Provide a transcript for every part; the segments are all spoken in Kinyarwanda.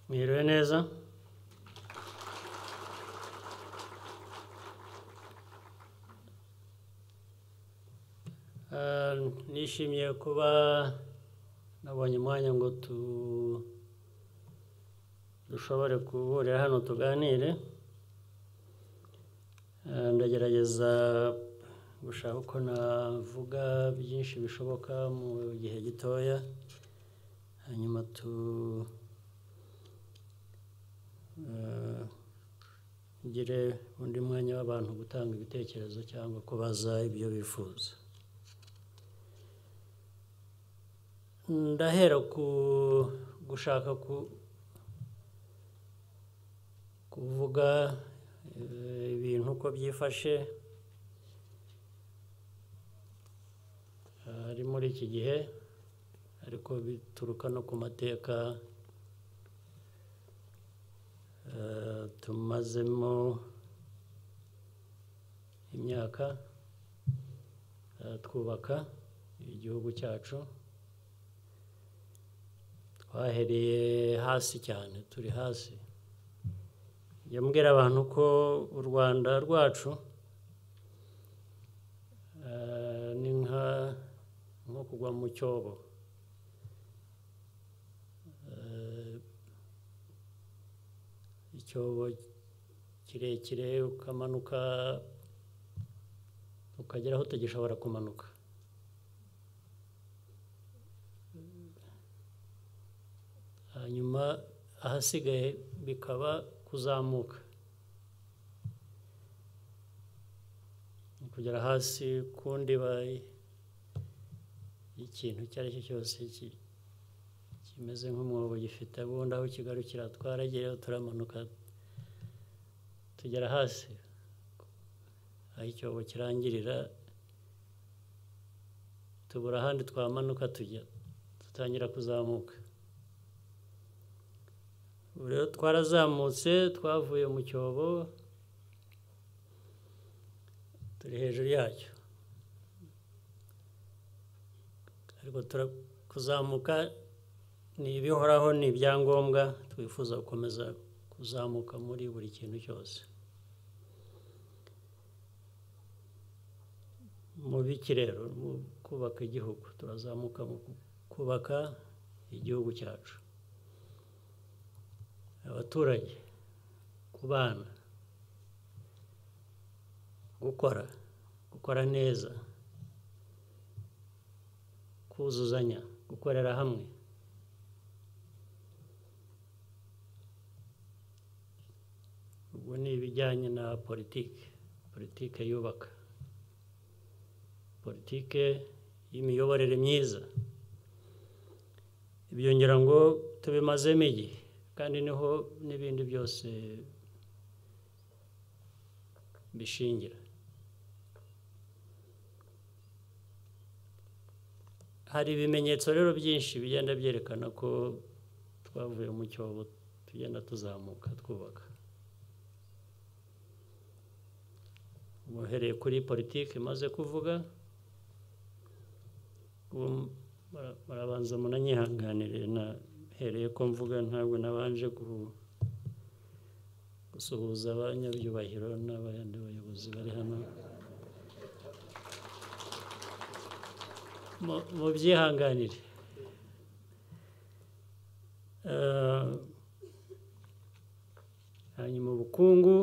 Mwiriwe neza. Nishimiye kuba nabonye umwanya ngo dushobore guhurira hano tuganire. Ndagerageza gushaka uko navuga byinshi bishoboka mu gihe gitoya, hanyuma ngire undi mwanya w'abantu gutanga ibitekerezo cyangwa kubaza ibyo bifuza. Ndahera ku gushaka kuvuga ibintu uko byifashe ari muri iki gihe, ariko bituruka no ku mateka tumazemo imyaka twubaka igihugu cyacu. Twahereye hasi cyane, turi hasi. Njya mbwira abantu ko u Rwanda rwacu ni nko kugwa mu cyobo. Icyobo kirekire ukamanuka ukagera aho utagishobora kumanuka. Hanyuma ahasigaye bikaba kuzamuka, kugera hasi ku ndiba y'ikintu icyo ari cyo cyose kimeze nk'umwobo gifite ubundi aho kigarukira. Twaragiyeyo turamanuka tugera hasi aho icyobo kirangirira, tubura ahandi twamanuka dutangira kuzamuka. Ubu rero twarazamutse, twavuye mu cyobo, turi hejuru yacyo, ariko kuzamuka ni ibihoraho, ni ibyangombwa. Twifuza gukomeza kuzamuka muri buri kintu cyose. Mu biki rero? Mu kubaka igihugu. Turazamuka mu kubaka igihugu cyacu, abaturage, ku bana, gukora neza, kuzuzanya, gukorera hamwe. Ubwo ni ibijyanye na politike yubaka, politike y'imiyoborere myiza. Ibyo ngira ngo tubimazemo igihe, kandi niho n'ibindi byose bishingira. Hari ibimenyetso rero byinshi bigenda byerekana ko twavuye mu cyobo tugenda tuzamuka twubaka. Muhereye kuri politiki maze kuvuga, murabanza munanyihanganire, nahereye ko mvuga ntabwo nabanje gusuhuza abanyabyubahiro n'abandi bayobozi bari hano. Mubyihanganire. Hanyuma ubukungu,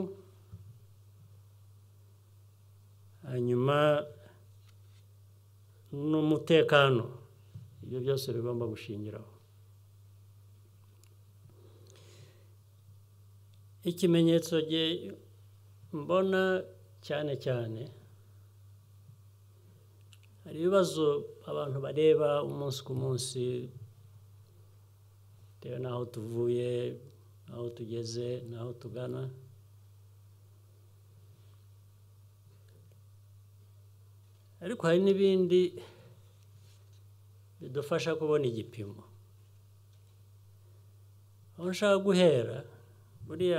hanyuma n'umutekano, ibyo byose bigomba gushingiraho. Ikimenyetso mbona cyane cyane, hari ibibazo abantu bareba umunsi ku munsi bitewe n'aho tuvuye, n'aho tugeze, n'aho tugana. Ariko hari n'ibindi bidufasha kubona igipimo. Aho nshaka guhera, buriya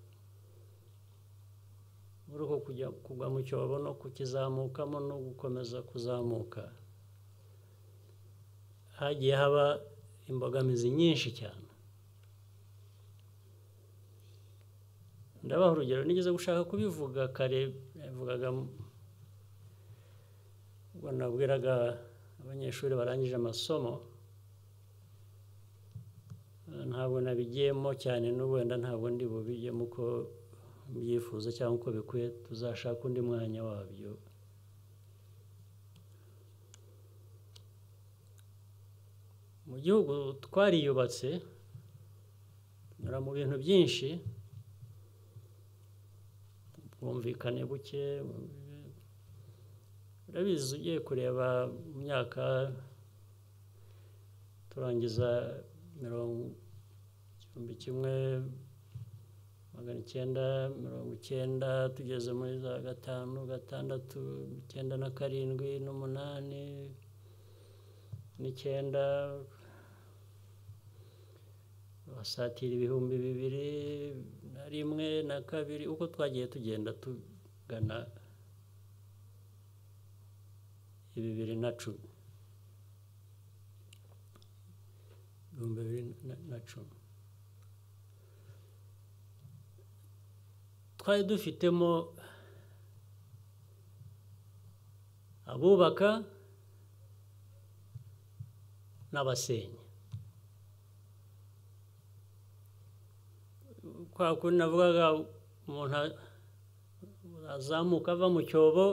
muri uko kugwa mu cyobo no kukizamukamo no gukomeza kuzamuka, hagiye haba imbogamizi nyinshi cyane. ndabaha urugero nigeze gushaka kubivuga kare navugaga ubwo nabwiraga abanyeshuri barangije amasomo ntabwo nabigiyemo cyane n'ubu wenda ntabwo ndi bubigemo uko mbyifuza cyangwa uko bikwiye tuzashaka undi mwanya wabyo mu gihugu twariyubatse tunyura mu bintu byinshi bwumvikane buke urabizi ugiye kureba mu myaka turangiza 1990 tugeze muri za 5, 6, 9 na 7 n'umunani n'icyenda basatira 2001 na 2 uko twagiye tugenda tugana 2010 twari dufitemo abubaka n'abasenya kwa kundi navugaga umuntu azamuka ava mu cyobo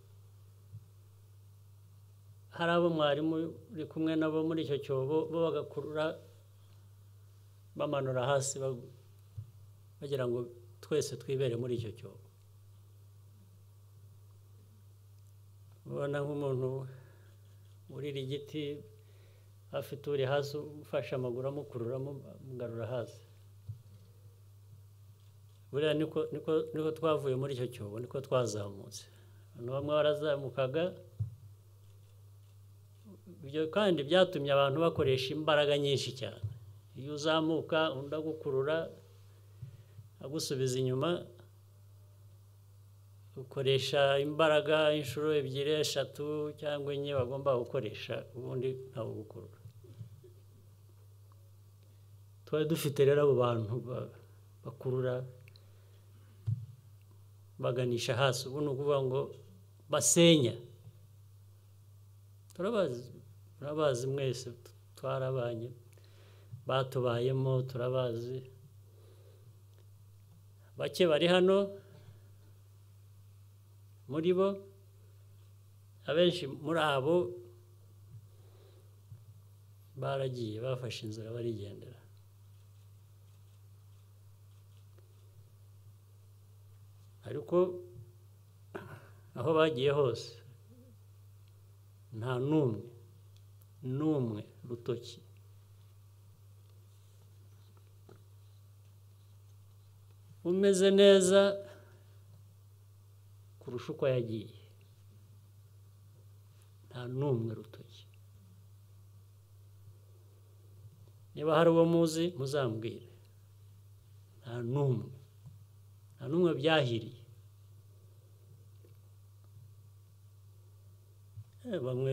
hari abo mwarimu uri kumwe nabo muri icyo cyobo bo bagakurura bamanura hasi bagira ngo twese twibere muri icyo cyobo ubona nk'umuntu urira igiti afite uri hasi ufashe amaguru amukurura amugarura hasi buriya niko twavuye muri icyo cyobo niko twazamutse abantu bamwe barazamukaga ibyo kandi byatumye abantu bakoresha imbaraga nyinshi cyane iyo uzamuka undi agukurura agusubiza inyuma ukoresha imbaraga inshuro 2, 3 cyangwa 4 bagomba gukoresha ubundi ntawe gukurura twari dufite rero abo bantu bakurura baganisha hasi ubu ni ukuvuga ngo basenya turabazi mwese twarabanye batubayemo turabazi bake bari hano muri bo abenshi muri abo baragiye bafashe inzira barigendera ariko aho bagiye hose nta n'umwe rutoki umeze neza kurusha uko yagiye nta n'umwe rutoki niba hari uwo muzi muzambwire nta n'umwe byahiriye bamwe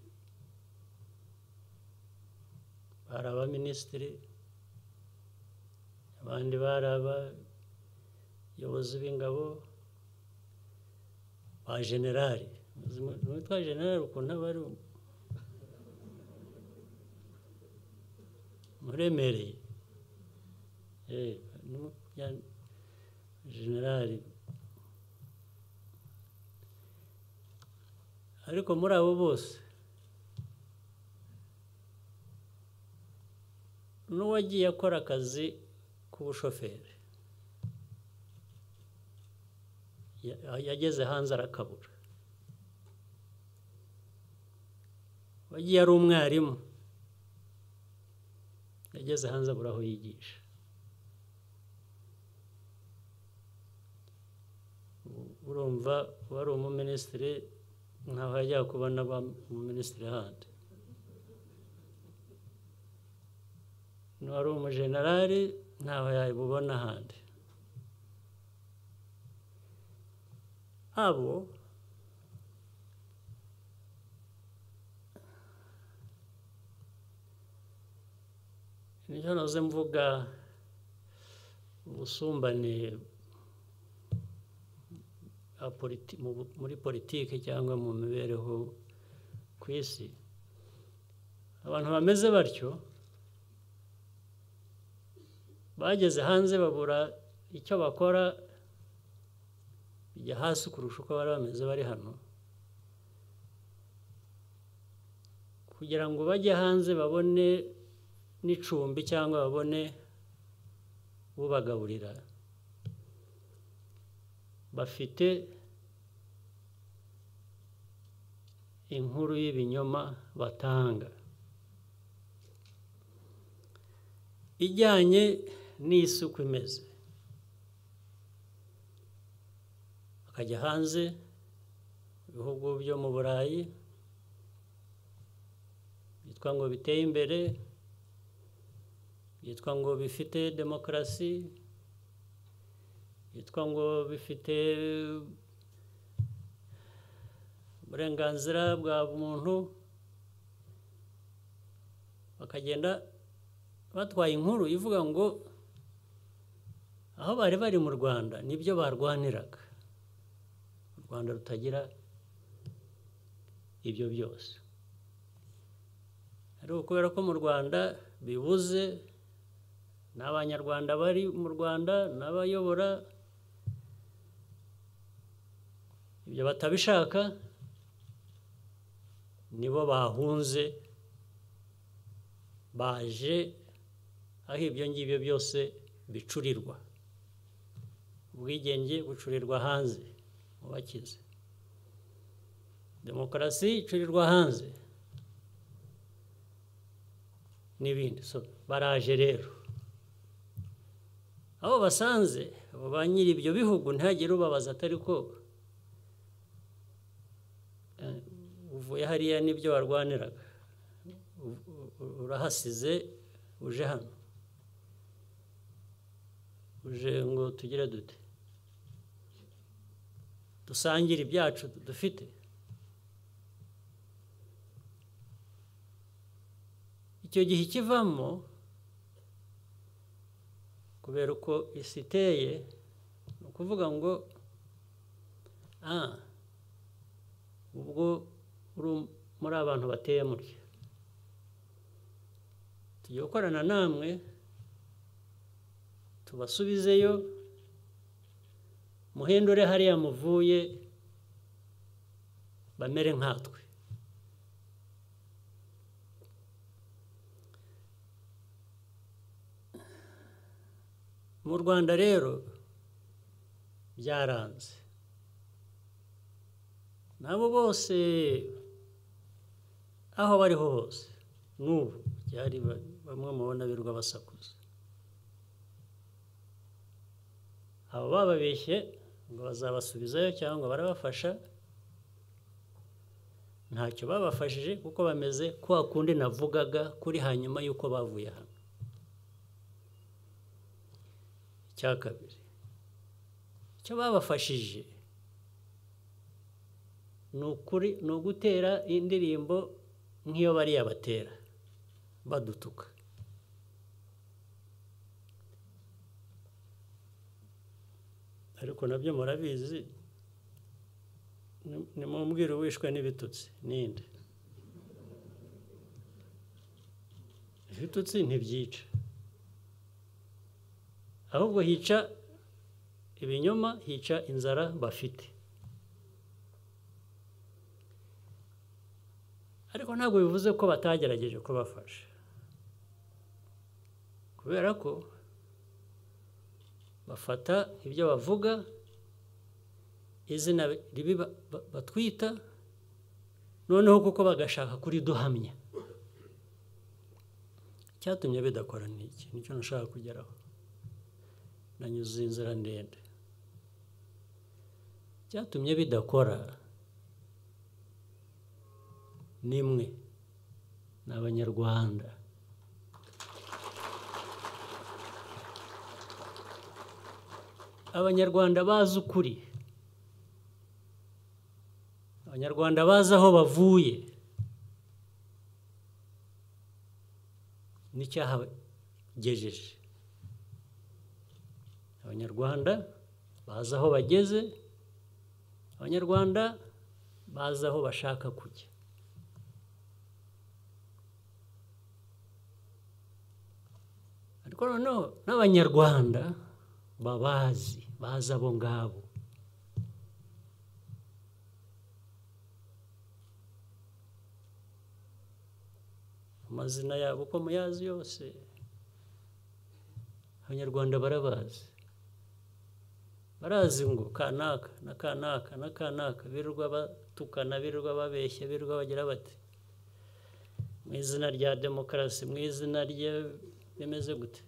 bari abaminisitiri abandi bari abayobozi b'ingabo ba Generali witwa Generali ukuntu aba ari muremereye Generali ariko muri abo bose n'uwagiye akora akazi k'ubushoferi yageze hanze arakabura wagiye ari umwarimu yageze hanze abura aho yigisha urumva wari umuminisitiri nkaho yajya kubona umuminisitiri handi n'uwari umujenerali ntaho yabubona ahandi abo nicyo naze mvuga ubusumbane muri politiki cyangwa mu mibereho ku isi, abantu bameze batyo bageze hanze babura icyo bakora, bijya hasi kurusha uko bari bameze bari hano, kugira ngo bajye hanze babone n'icumbi cyangwa babone ubagaburira, bafite inkuru y'ibinyoma batanga ijyanye n'isuku imeze. Bakajya hanze ibihugu byo mu Burayi byitwa ngo biteye imbere, byitwa ngo bifite demokarasi, byitwa ngo bifite uburenganzira bwa muntu, bakagenda batwaye inkuru ivuga ngo aho bari bari mu Rwanda nibyo barwaniraga, u Rwanda rutagira ibyo byose. Ariko kubera ko mu Rwanda bibuze, n'abanyarwanda bari mu Rwanda n'abayobora ibyo batabishaka, nibo bahunze baje aho ibyo ngibyo byose bicurirwa. Ubwigenge bucurirwa hanze mu bakize, demokarasi icurirwa hanze n'ibindi. Baraje rero, aho basanze abo ba nyiri ibyo bihugu ntihagire ubabaza atari ko uvuye hariya n'ibyo warwaniraga, urahasize uje hano, uje ngo tugire dute, dusangire ibyacu dufite. Icyo gihe kivamo, kubera uko isi iteye, ni ukuvuga ngo ubwo muri abantu bateye mutya, tugiye gukorana namwe tubasubizeyo, muhindure hariya muvuye bamere nkatwe. Mu Rwanda rero byaranze, nabo bose aho bariho hose, n'ubu byari bamwe mubona birirwa basakuza. Abo bababeshye ngo bazabasubizayo cyangwa barabafasha, ntacyo babafashije, kuko bameze kwa kundi navugaga kuri hanyuma y'uko bavuye hano. Icya kabiri, icyo babafashije ni ugutera indirimbo nk'iyo bariya batera badutuka. Ariko nabyo murabizi, nimumbwire uwishwe n'ibitutsi ninde? Ibitutsi ntibyica, ahubwo hica ibinyoma, hica inzara bafite. Ariko ntabwo bivuze ko batagerageje kubafasha, kubera ko bafata ibyo bavuga, izina ribi batwita, noneho kuko bagashaka kuriduhamya. Cyatumye bidakora n'iki, nicyo nashaka kugeraho. Nanyuze inzira ndende. Cyatumye bidakora nimwe n'Abanyarwanda. Abanyarwanda bazi ukuri, Abanyarwanda bazi aho bavuye n'icyahagejeje. Abanyarwanda bazi aho bageze abanyarwanda bazi aho bashaka kujya. Ariko noneho n'abanyarwanda bazi abo ngabo. Amazina yabo uko muyazi yose, abanyarwanda barazi ngo kanaka na kanaka na kanaka birirwa batukana, birirwa babeshya, birirwa bagira bati mu izina rya demokarasi, mu izina rye bimeze gute.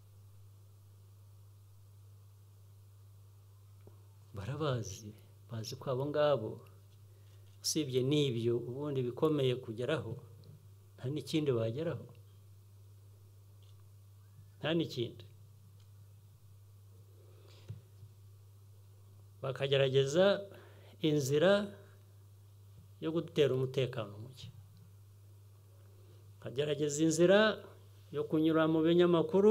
Bazi ko abo ngabo usibye n'ibyo ubundi bikomeye kugeraho nta n'ikindi bageraho, nta n'ikindi. Bakagerageza inzira yo gutera umutekano muke, bakagerageza inzira yo kunyura mu binyamakuru,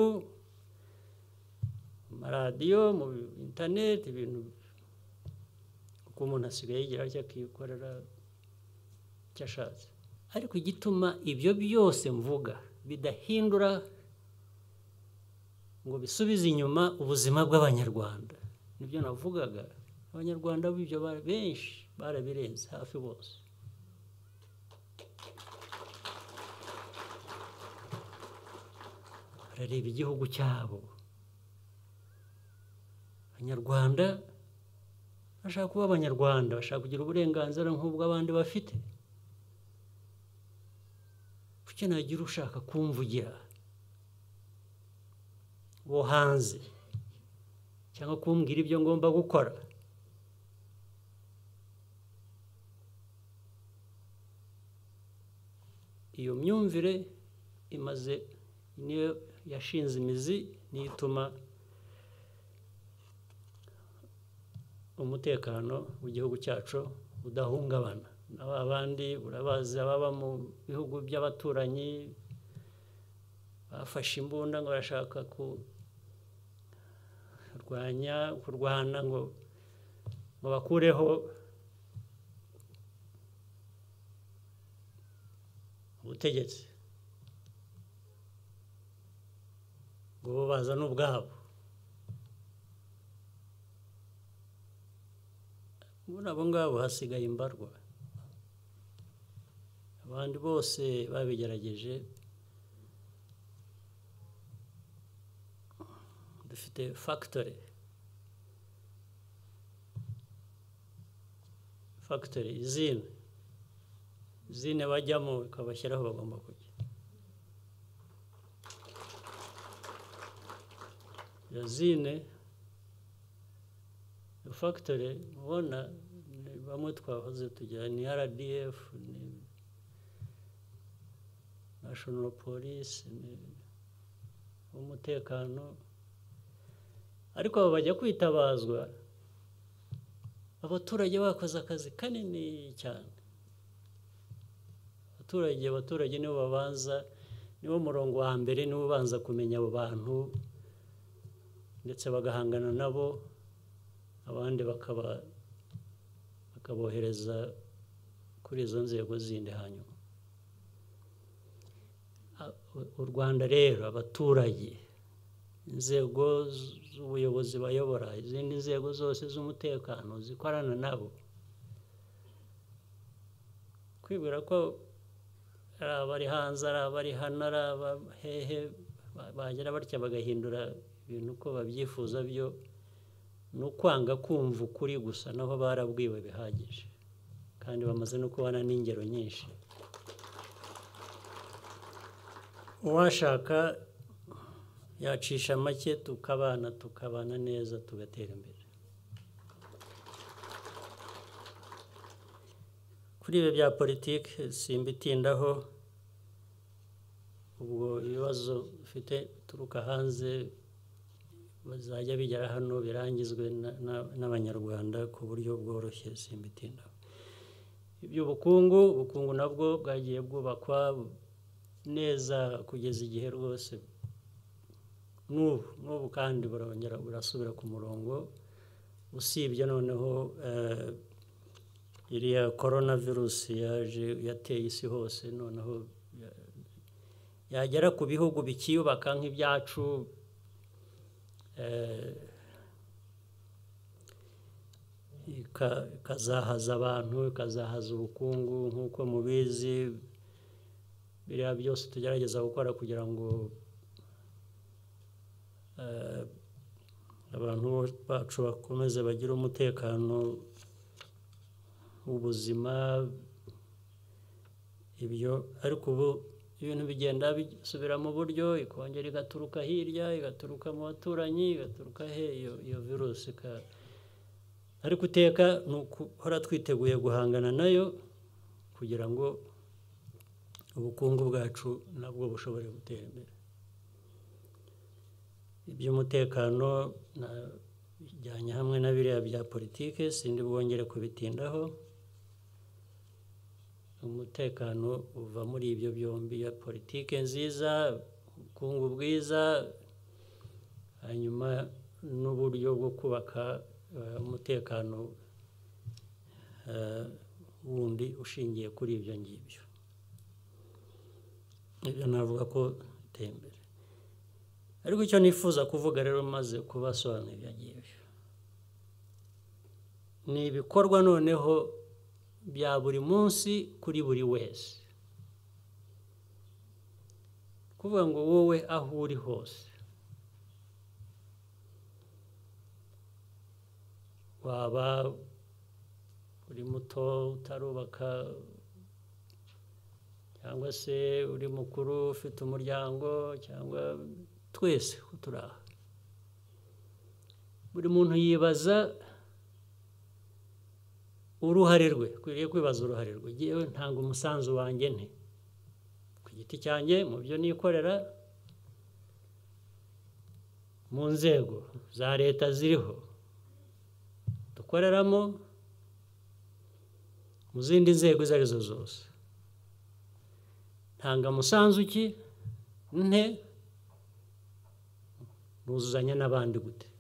mu maradiyo, mu interineti, ibintu uko umuntu asigaye yigira atya akikorera icyo ashatse. Ariko igituma ibyo byose mvuga bidahindura ngo bisubize inyuma ubuzima bw'abanyarwanda, nibyo navugaga. Abanyarwanda b'ibyo benshi barabirenze, hafi bose. Barareba igihugu cyabo. Abanyarwanda bashaka kuba abanyarwanda, bashaka kugira uburenganzira nk'ubw'abandi bafite. Kuki nagira ushaka kumvugira wo hanze cyangwa kumbwira ibyo ngomba gukora? Iyo myumvire niyo yashinze imizi, niyo ituma umutekano w'igihugu cyacu udahungabana. Abandi urabazi, ababa mu bihugu by'abaturanyi bafashe imbunda ngo barashaka kurwana ngo bakureho ubutegetsi, ngo bo bazane ubwabo. Muri abo ngabo hasigaye imbarwa. Abandi bose babigerageje. Dufite factory izine bajyamo ikabashyiraho bagomba kujya. Yazine factory ubona bamwe twahoze tujya ni RDF, ni National Police, ni umutekano. Ariko abo bajya kwitabazwa, abaturage bakoze akazi kanini cyane. Abaturage nibo babanza, nibo murongo wa mbere, nibo ubanza kumenya abo bantu ndetse bagahangana nabo, abandi bakabohereza kuri izo nzego zindi. Hanyuma u Rwanda rero, abaturage, inzego z'ubuyobozi bayobora, izindi nzego zose z'umutekano zikorana nabo, kwibwira ko ari abari hanze, ari abari hano, ari abahehe bagera batya bagahindura ibintu uko babyifuza, byo ni ukwanga kumva ukuri gusa, naho barabwiwe bihagije kandi bamaze no kubona n'ingero nyinshi. Uwashaka yacisha make tukabana neza, tugatera imbere. Kuri ibi bya politiki simbitindaho, ubwo ibibazo bifite turuka hanze bazajya bigera hano birangizwe n'abanyarwanda ku buryo bworoshye, simbitindaho. Ubukungu nabwo bwagiye bwubakwa neza kugeza igihe rwose n'ubu kandi burongera burasubira ku murongo, usibye noneho iriya coronavirus yaje yateye isi hose, noneho yagera ku bihugu bikiyubaka nk'ibyacu, ikazahaza abantu, ikazahaza ubukungu. Nk'uko mubizi, biriya byose tugerageza gukora kugira ngo abantu bacu bakomeze bagire umutekano w'ubuzima, ibyo. Ariko ubu ibintu bigenda bisubira mu buryo, ikongera igaturuka hirya, igaturuka mu baturanyi, igaturuka iyo virusi. Ariko uteka ni ukuhora twiteguye guhangana nayo kugira ngo ubukungu bwacu nabwo bushobore gutera imbere. Iby'umutekano bijyanye hamwe na biriya bya politike, sindi bwongere kubitindaho. Umutekano uva muri ibyo byombi, ya politike nziza, ubukungu bwiza, hanyuma n'uburyo bwo kubaka umutekano wundi ushingiye kuri ibyo ngibyo. Ibyo navuga ko biteye imbere. Ariko icyo nifuza kuvuga rero, maze kubasobanurira ibyo ngibyo, ni ibikorwa noneho bya buri munsi kuri buri wese. Kuvuga ngo wowe aho uri hose, waba uri muto utarubaka, cyangwa se uri mukuru ufite umuryango, cyangwa twese turi aha, buri muntu yibaza uruhare rwe, kwiriye kwibaza uruhare rwe. Ngewe ntanga umusanzu wanjye nte ku giti cyanjye mu byo nikorera, mu nzego za leta ziriho dukoreramo, mu zindi nzego izo arizo zose. Ntanga umusanzu ki nte, nuzuzanya n'abandi gute?